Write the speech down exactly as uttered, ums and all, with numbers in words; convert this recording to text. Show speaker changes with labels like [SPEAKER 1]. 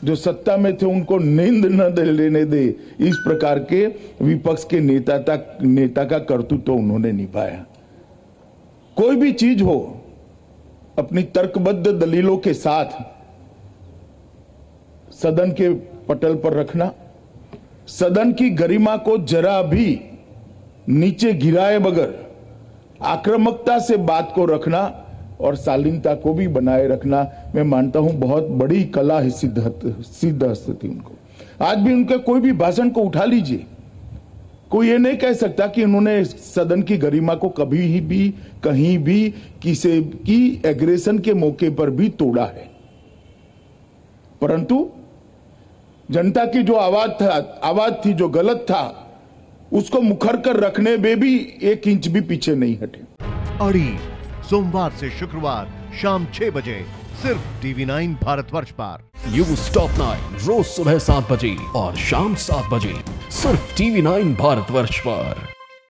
[SPEAKER 1] जो सत्ता में थे उनको नींद न दे लेने दे, इस प्रकार के विपक्ष के नेता तक नेता का कर्तृत्व तो उन्होंने निभाया। कोई भी चीज हो अपनी तर्कबद्ध दलीलों के साथ सदन के पटल पर रखना, सदन की गरिमा को जरा भी नीचे गिराए बगैर आक्रामकता से बात को रखना और शालीनता को भी बनाए रखना, मैं मानता हूं बहुत बड़ी कला है, सिद्ध सिद्ध थी उनको। आज भी उनके कोई भी भाषण को उठा लीजिए, कोई ये नहीं कह सकता कि उन्होंने सदन की गरिमा को कभी ही भी कहीं भी किसी की एग्रेशन के मौके पर भी तोड़ा है। परंतु जनता की जो आवाज था आवाज थी जो गलत था, उसको मुखर कर रखने में भी एक इंच भी पीछे नहीं हटे।
[SPEAKER 2] अड़ी सोमवार से शुक्रवार शाम छह बजे सिर्फ टीवी नाइन भारतवर्ष पर।
[SPEAKER 3] न्यूज टॉप नाइन रोज सुबह सात बजे और शाम सात बजे सिर्फ टीवी नाइन भारतवर्ष पर।